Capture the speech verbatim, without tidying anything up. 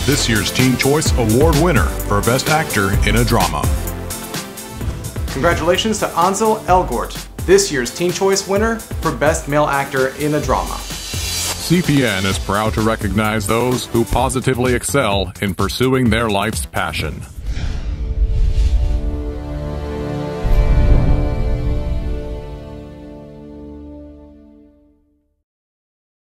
this year's Teen Choice Award winner for Best Actor in a Drama. Congratulations to ANSEL Elgort, this year's Teen Choice winner for Best Male Actor in a Drama. C P N is proud to recognize those who positively excel in pursuing their life's passion.